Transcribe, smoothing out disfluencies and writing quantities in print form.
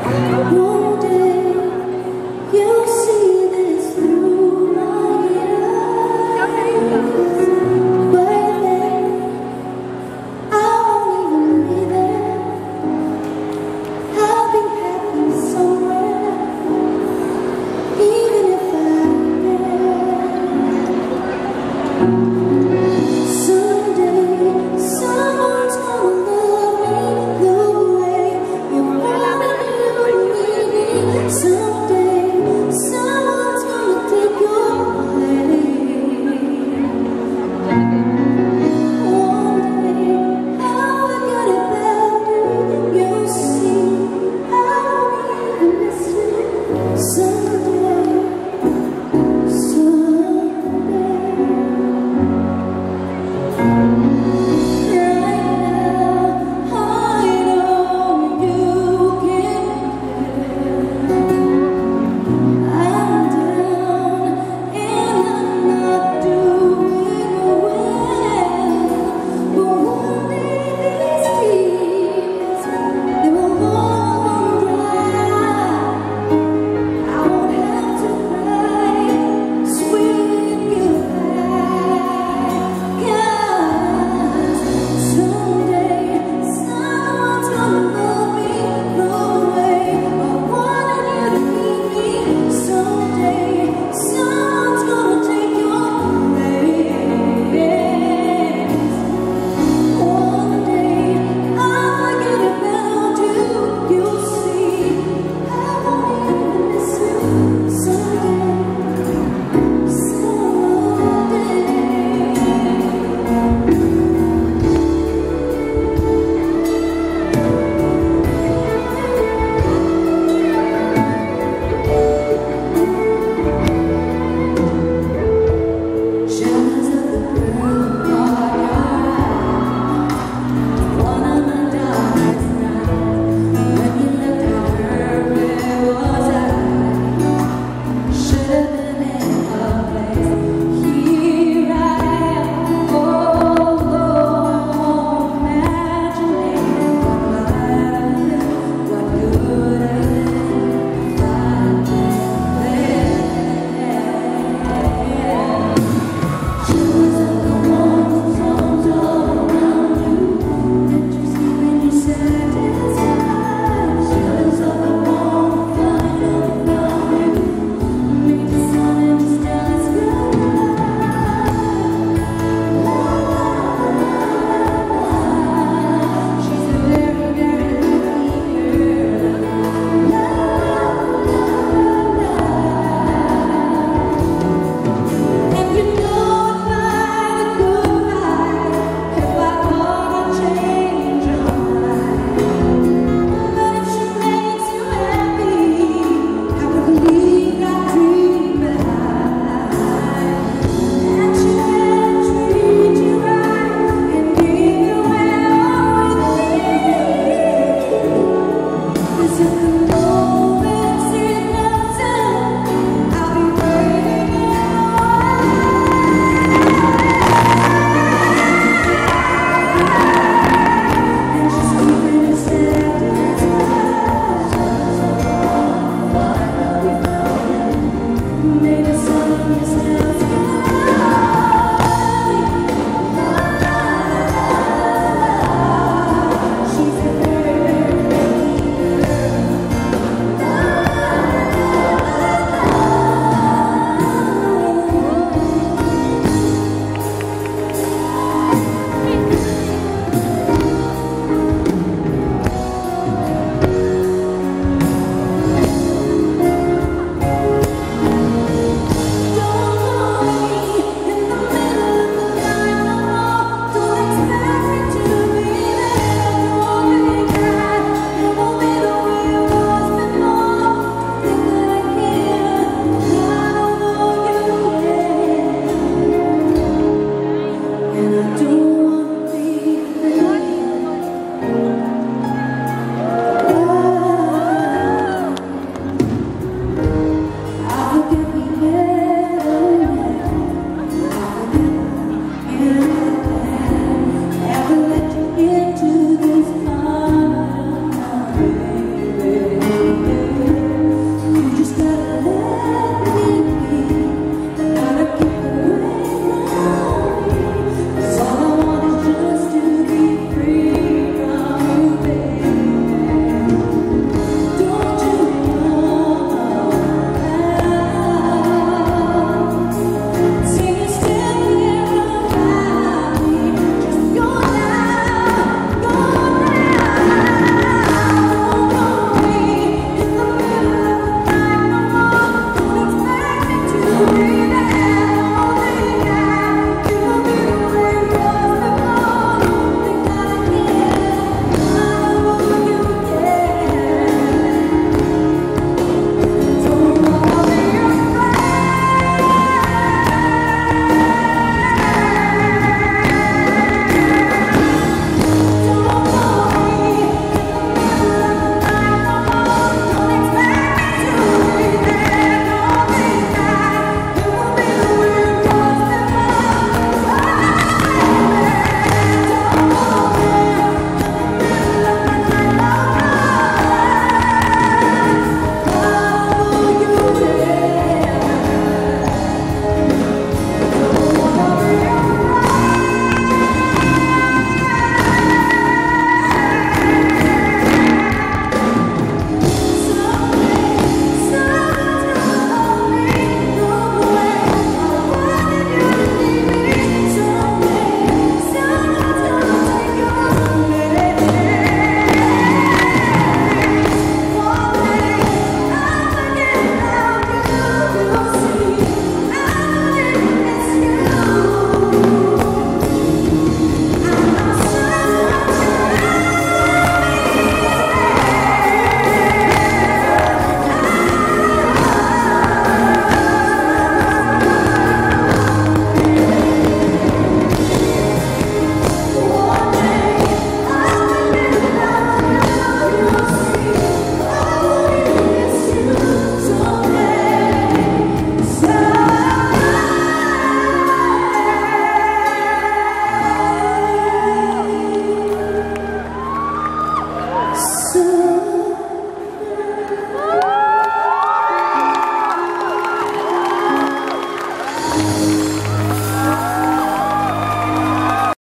One day you'll see this through my eyes, but then I won't even be there. I'll be happy somewhere, even if I'm there. Someday someone's gonna love me the way you wanted me. Someday someone's gonna take your place. One day I'll forget about you. You'll see I'll even miss you. Someday, someday. Right now, I know you can I'm down and I'm not doing well. But one day these tears, they will all dry. I won't have to cry, sweet goodbye. 'Cause someday someone's gonna love me the way I wanted you to meet me. Someday someone's gonna take your place. One day I'll forget about you. You'll see I won't even miss you. Someday, someday. Shadows of the girl caught your eye. One of the darkest nights, when you looked at her, where was I? Should have been in her place. Here I am, oh Lord, imagining what could have been if I'd been there. Shadows of the walls all around you. Did you see when you said it's mine? Shadows of the walls flying around you. Make the sun and the stars goodbye. La la la la. She's a very, very lucky girl. La la la la. And you know if I had a goodbye, if I wanna change your mind, but if she makes you happy, I could leave that dream behind. And she will treat you right and give you well with me. 'Cause if